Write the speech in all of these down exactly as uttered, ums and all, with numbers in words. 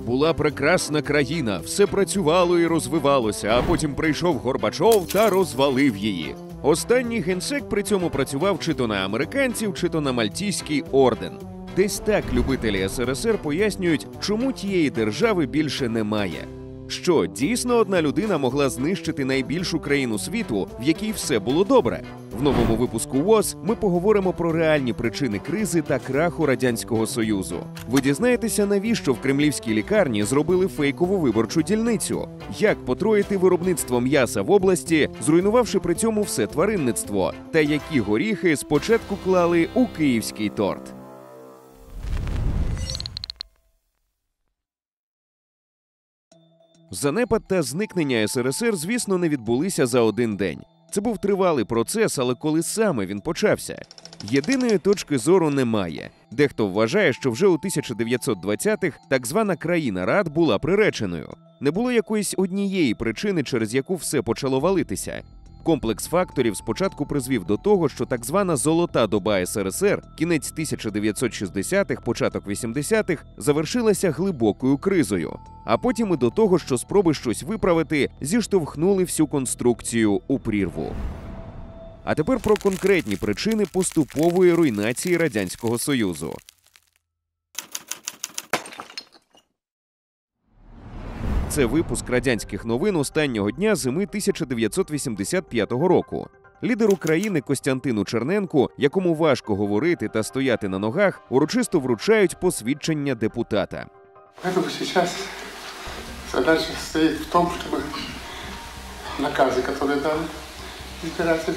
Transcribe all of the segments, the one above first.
Була прекрасна країна, все працювало і розвивалося, а потім прийшов Горбачов та розвалив її. Останній генсек при цьому працював чи то на американців, чи то на Мальтійський орден. Десь так любителі ес ер ес ер пояснюють, чому тієї держави більше немає. Що, дійсно одна людина могла знищити найбільшу країну світу, в якій все було добре? В новому випуску ВОЗ ми поговоримо про реальні причини кризи та краху Радянського Союзу. Ви дізнаєтеся, навіщо в кремлівській лікарні зробили фейкову виборчу дільницю, як потроїти виробництво м'яса в області, зруйнувавши при цьому все тваринництво, та які горіхи спочатку клали у київський торт. Занепад та зникнення ес ер ес ер, звісно, не відбулися за один день. Це був тривалий процес, але коли саме він почався? Єдиної точки зору немає. Дехто вважає, що вже у тисяча дев'ятсот двадцятих так звана країна Рад була приреченою. Не було якоїсь однієї причини, через яку все почало валитися. Комплекс факторів спочатку призвів до того, що так звана «золота доба ес ер ес ер» кінець тисяча дев'ятсот шістдесятих, початок вісімдесятих завершилася глибокою кризою. А потім і до того, що спроби щось виправити зіштовхнули всю конструкцію у прірву. А тепер про конкретні причини поступової руйнації Радянського Союзу. Це випуск радянських новин останнього дня зими тисяча дев'ятсот вісімдесят п'ятого року. Лідеру країни Костянтину Черненку, якому важко говорити та стояти на ногах, урочисто вручають посвідчення депутата. Поэтому сейчас задача стоит в том, чтобы наказы, которые дали избиратели.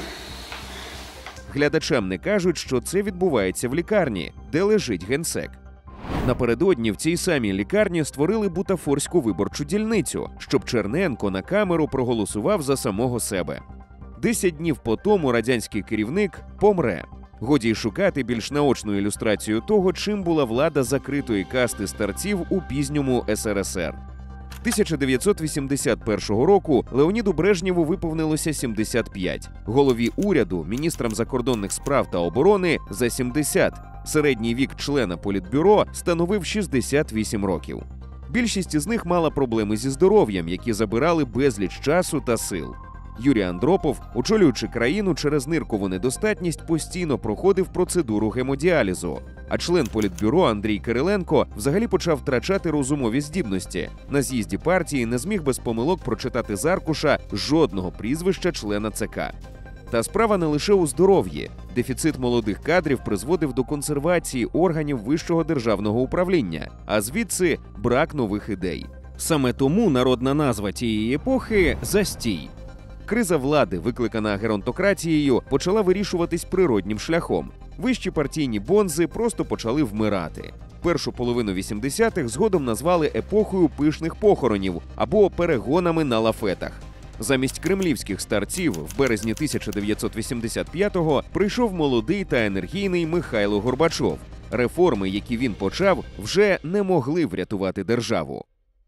Глядачам не кажуть, що це відбувається в лікарні, де лежить генсек. Напередодні в цій самій лікарні створили бутафорську виборчу дільницю, щоб Черненко на камеру проголосував за самого себе. Десять днів по тому радянський керівник помре. Годі й шукати більш наочну ілюстрацію того, чим була влада закритої касти старців у пізньому ес ер ес ер. тисяча дев'ятсот вісімдесят першого року Леоніду Брежнєву виповнилося сімдесят п'ять. Голові уряду, міністрам закордонних справ та оборони – за сімдесят. Середній вік члена Політбюро становив шістдесят вісім років. Більшість із них мала проблеми зі здоров'ям, які забирали безліч часу та сил. Юрій Андропов, очолюючи країну через ниркову недостатність, постійно проходив процедуру гемодіалізу. А член Політбюро Андрій Кириленко взагалі почав втрачати розумові здібності. На з'їзді партії не зміг без помилок прочитати з аркуша жодного прізвища члена це ка. Та справа не лише у здоров'ї. Дефіцит молодих кадрів призводив до консервації органів вищого державного управління, а звідси брак нових ідей. Саме тому народна назва тієї епохи – «Застій». Криза влади, викликана геронтократією, почала вирішуватись природнім шляхом. Вищі партійні бонзи просто почали вмирати. Першу половину вісімдесятих згодом назвали епохою пишних похоронів або перегонами на лафетах. Замість кремлівських старців в березні тисяча дев'ятсот вісімдесят п'ятого прийшов молодий та енергійний Михайло Горбачов. Реформи, які він почав, вже не могли врятувати державу.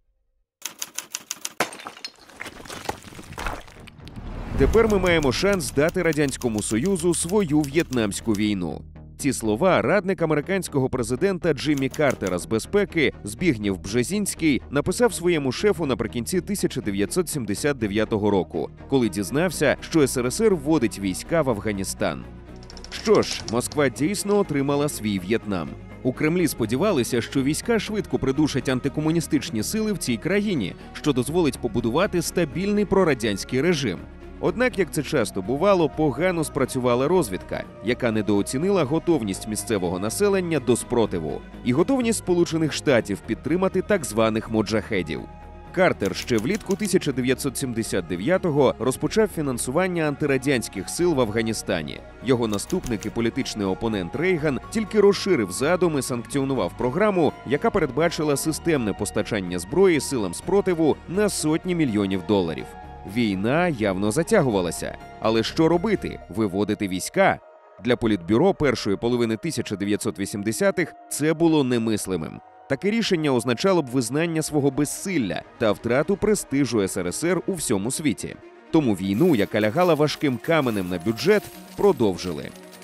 Тепер ми маємо шанс дати Радянському Союзу свою в'єтнамську війну. Ці слова радник американського президента Джиммі Картера з безпеки Збігнєв Бжезінський написав своєму шефу наприкінці тисяча дев'ятсот сімдесят дев'ятого року, коли дізнався, що ес ер ес ер вводить війська в Афганістан. Що ж, Москва дійсно отримала свій В'єтнам. У Кремлі сподівалися, що війська швидко придушать антикомуністичні сили в цій країні, що дозволить побудувати стабільний прорадянський режим. Однак, як це часто бувало, погано спрацювала розвідка, яка недооцінила готовність місцевого населення до спротиву і готовність Сполучених Штатів підтримати так званих моджахедів. Картер ще влітку тисяча дев'ятсот сімдесят дев'ятого розпочав фінансування антирадянських сил в Афганістані. Його наступник і політичний опонент Рейган тільки розширив задум і санкціонував програму, яка передбачила системне постачання зброї силам спротиву на сотні мільйонів доларів. Війна явно затягувалася. Але що робити? Виводити війська? Для Політбюро першої половини тисяча дев'ятсот вісімдесятих це було немислимим. Таке рішення означало б визнання свого безсилля та втрату престижу ес ер ес ер у всьому світі. Тому війну, яка лягала важким каменем на бюджет, продовжили.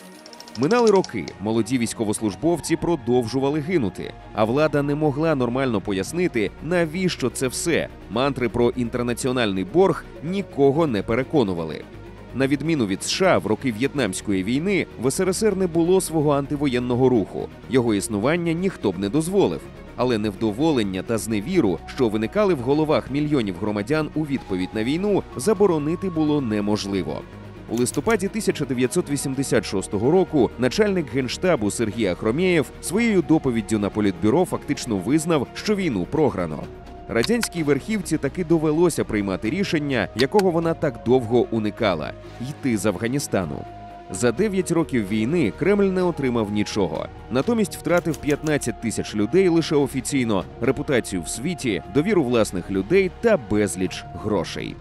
Минали роки, молоді військовослужбовці продовжували гинути, а влада не могла нормально пояснити, навіщо це все. Мантри про інтернаціональний борг нікого не переконували. На відміну від США, в роки В'єтнамської війни в ес ер ес ер не було свого антивоєнного руху. Його існування ніхто б не дозволив. Але невдоволення та зневіру, що виникали в головах мільйонів громадян у відповідь на війну, заборонити було неможливо. У листопаді тисяча дев'ятсот вісімдесят шостого року начальник Генштабу Сергій Ахромєєв своєю доповіддю на Політбюро фактично визнав, що війну програно. Радянській верхівці таки довелося приймати рішення, якого вона так довго уникала – йти з Афганістану. За дев'ять років війни Кремль не отримав нічого. Натомість втратив п'ятнадцять тисяч людей лише офіційно, репутацію в світі, довіру власних людей та безліч грошей.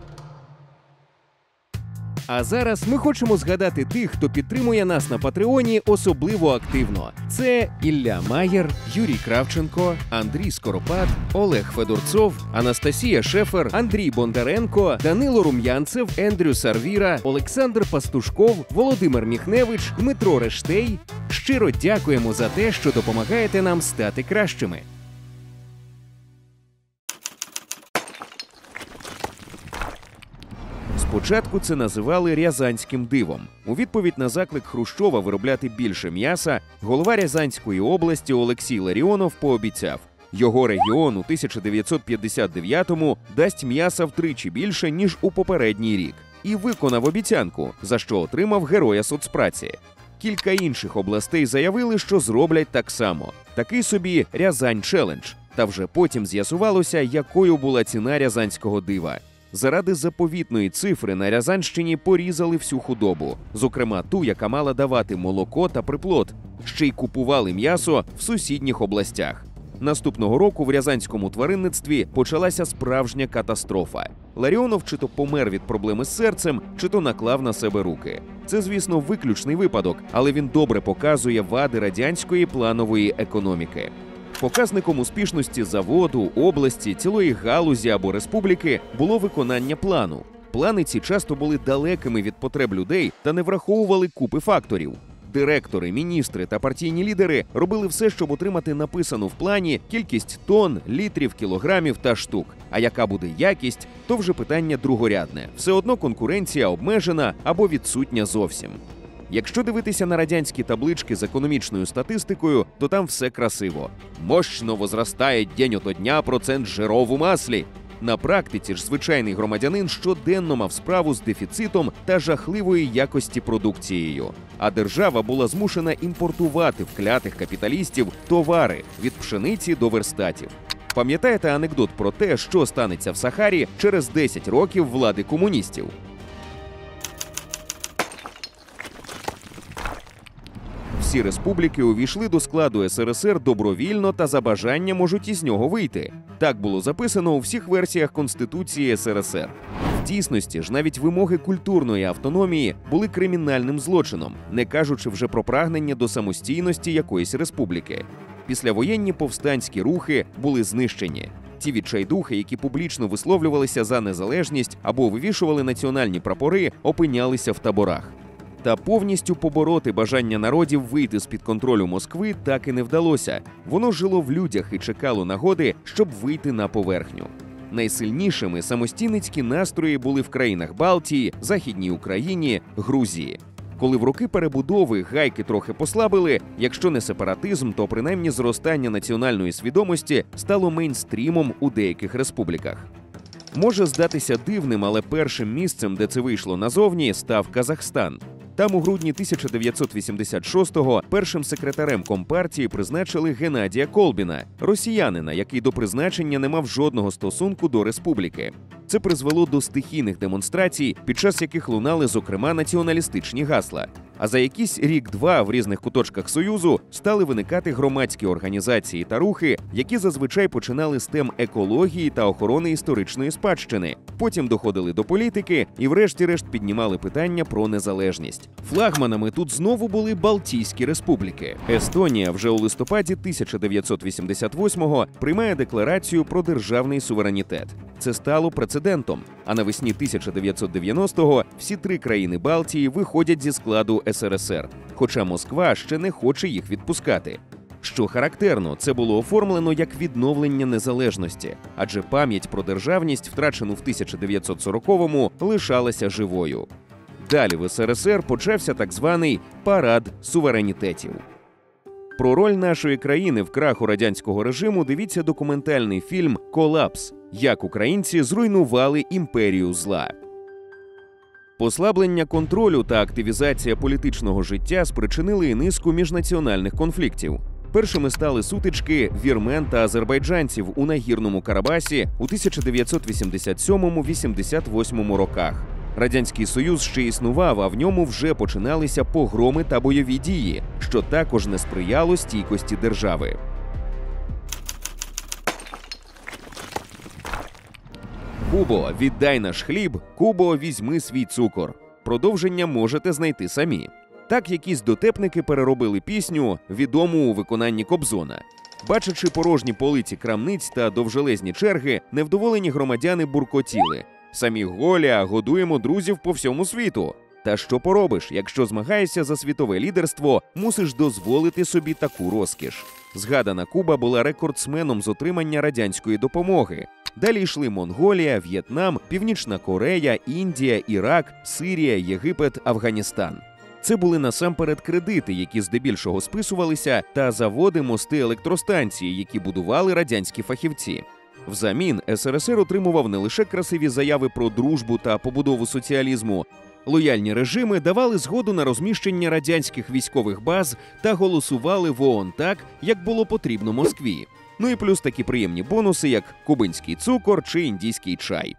А зараз ми хочемо згадати тих, хто підтримує нас на Патреоні особливо активно. Це Ілля Маєр, Юрій Кравченко, Андрій Скоропад, Олег Федорцов, Анастасія Шефер, Андрій Бондаренко, Данило Рум'янцев, Ендрю Сарвіра, Олександр Пастушков, Володимир Міхневич, Дмитро Рештей. Щиро дякуємо за те, що допомагаєте нам стати кращими. Спочатку це називали «Рязанським дивом». У відповідь на заклик Хрущова виробляти більше м'яса, голова Рязанської області Олексій Ларіонов пообіцяв, його регіон у тисяча дев'ятсот п'ятдесят дев'ятому дасть м'яса втричі більше, ніж у попередній рік. І виконав обіцянку, за що отримав Героя соцпраці. Кілька інших областей заявили, що зроблять так само. Такий собі «Рязань-челендж». Та вже потім з'ясувалося, якою була ціна рязанського дива. Заради заповітної цифри на Рязанщині порізали всю худобу, зокрема ту, яка мала давати молоко та приплод. Ще й купували м'ясо в сусідніх областях. Наступного року в рязанському тваринництві почалася справжня катастрофа. Ларіонов чи то помер від проблеми з серцем, чи то наклав на себе руки. Це, звісно, виключний випадок, але він добре показує вади радянської планової економіки. Показником успішності заводу, області, цілої галузі або республіки було виконання плану. Плани ці часто були далекими від потреб людей та не враховували купи факторів. Директори, міністри та партійні лідери робили все, щоб отримати написану в плані кількість тонн, літрів, кілограмів та штук. А яка буде якість, то вже питання другорядне. Все одно конкуренція обмежена або відсутня зовсім. Якщо дивитися на радянські таблички з економічною статистикою, то там все красиво. Мощно возростає день ото дня процент жиров у маслі. На практиці ж звичайний громадянин щоденно мав справу з дефіцитом та жахливої якості продукцією. А держава була змушена імпортувати в клятих капіталістів товари від пшениці до верстатів. Пам'ятаєте анекдот про те, що станеться в Сахарі через десять років влади комуністів? Всі республіки увійшли до складу ес ер ес ер добровільно та за бажання можуть із нього вийти. Так було записано у всіх версіях Конституції ес ер ес ер. В дійсності ж навіть вимоги культурної автономії були кримінальним злочином, не кажучи вже про прагнення до самостійності якоїсь республіки. Післявоєнні повстанські рухи були знищені. Ті відчайдухи, які публічно висловлювалися за незалежність або вивішували національні прапори, опинялися в таборах. Та повністю побороти бажання народів вийти з-під контролю Москви так і не вдалося. Воно жило в людях і чекало нагоди, щоб вийти на поверхню. Найсильнішими самостійницькі настрої були в країнах Балтії, Західній Україні, Грузії. Коли в роки перебудови гайки трохи послабили, якщо не сепаратизм, то принаймні зростання національної свідомості стало мейнстрімом у деяких республіках. Може здатися дивним, але першим місцем, де це вийшло назовні, став Казахстан. Там у грудні тисяча дев'ятсот вісімдесят шостого першим секретарем Компартії призначили Геннадія Колбіна, росіянина, який до призначення не мав жодного стосунку до республіки. Це призвело до стихійних демонстрацій, під час яких лунали, зокрема, націоналістичні гасла. А за якийсь рік-два в різних куточках Союзу стали виникати громадські організації та рухи, які зазвичай починали з тем екології та охорони історичної спадщини. Потім доходили до політики і врешті-решт піднімали питання про незалежність. Флагманами тут знову були Балтійські республіки. Естонія вже у листопаді тисяча дев'ятсот вісімдесят восьмого приймає декларацію про державний суверенітет. Це стало прецедентом. А навесні тисяча дев'ятсот дев'яностого всі три країни Балтії виходять зі складу ес ер ес ер, хоча Москва ще не хоче їх відпускати. Що характерно, це було оформлено як відновлення незалежності, адже пам'ять про державність, втрачену в тисяча дев'ятсот сороковому, лишалася живою. Далі в ес ер ес ер почався так званий «парад суверенітетів». Про роль нашої країни в краху радянського режиму дивіться документальний фільм «Колапс. Як українці зруйнували імперію зла». Послаблення контролю та активізація політичного життя спричинили і низку міжнаціональних конфліктів. Першими стали сутички вірмен та азербайджанців у Нагірному Карабасі у тисяча дев'ятсот вісімдесят сьомому — вісімдесят восьмому роках. Радянський Союз ще існував, а в ньому вже починалися погроми та бойові дії, що також не сприяло стійкості держави. Кубо, віддай наш хліб, Кубо, візьми свій цукор. Продовження можете знайти самі. Так якісь дотепники переробили пісню, відому у виконанні Кобзона. Бачачи порожні полиці крамниць та довжелезні черги, невдоволені громадяни буркотіли: «Самі голі, а годуємо друзів по всьому світу». Та що поробиш, якщо змагаєшся за світове лідерство, мусиш дозволити собі таку розкіш. Згадана Куба була рекордсменом з отримання радянської допомоги. Далі йшли Монголія, В'єтнам, Північна Корея, Індія, Ірак, Сирія, Єгипет, Афганістан. Це були насамперед кредити, які здебільшого списувалися, та заводи, мости, електростанції, які будували радянські фахівці. Взамін ес ер ес ер отримував не лише красиві заяви про дружбу та побудову соціалізму. Лояльні режими давали згоду на розміщення радянських військових баз та голосували в о о ен так, як було потрібно Москві. Ну і плюс такі приємні бонуси, як кубинський цукор чи індійський чай.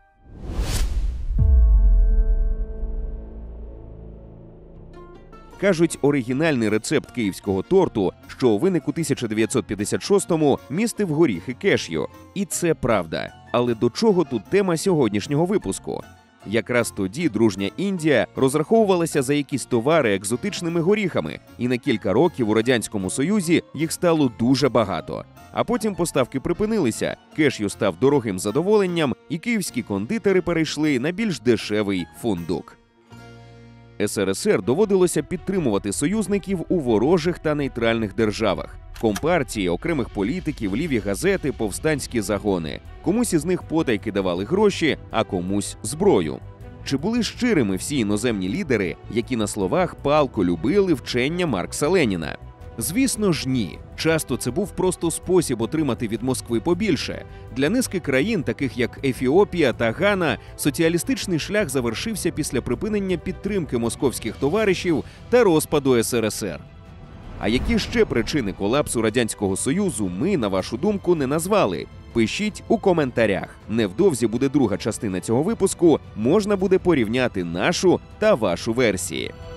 Кажуть, оригінальний рецепт київського торту, що виник у тисяча дев'ятсот п'ятдесят шостому, містив горіхи кешю. І це правда. Але до чого тут тема сьогоднішнього випуску? Якраз тоді дружня Індія розраховувалася за якісь товари екзотичними горіхами, і на кілька років у Радянському Союзі їх стало дуже багато. А потім поставки припинилися, кешю став дорогим задоволенням, і київські кондитери перейшли на більш дешевий фундук. ес ер ес ер доводилося підтримувати союзників у ворожих та нейтральних державах. Компартії, окремих політиків, ліві газети, повстанські загони. Комусь із них потайки давали гроші, а комусь – зброю. Чи були щирими всі іноземні лідери, які на словах палко любили вчення Маркса Леніна? Звісно ж ні. Часто це був просто спосіб отримати від Москви побільше. Для низки країн, таких як Ефіопія та Гана, соціалістичний шлях завершився після припинення підтримки московських товаришів та розпаду ес ер ес ер. А які ще причини колапсу Радянського Союзу ми, на вашу думку, не назвали? Пишіть у коментарях. Невдовзі буде друга частина цього випуску, можна буде порівняти нашу та вашу версії.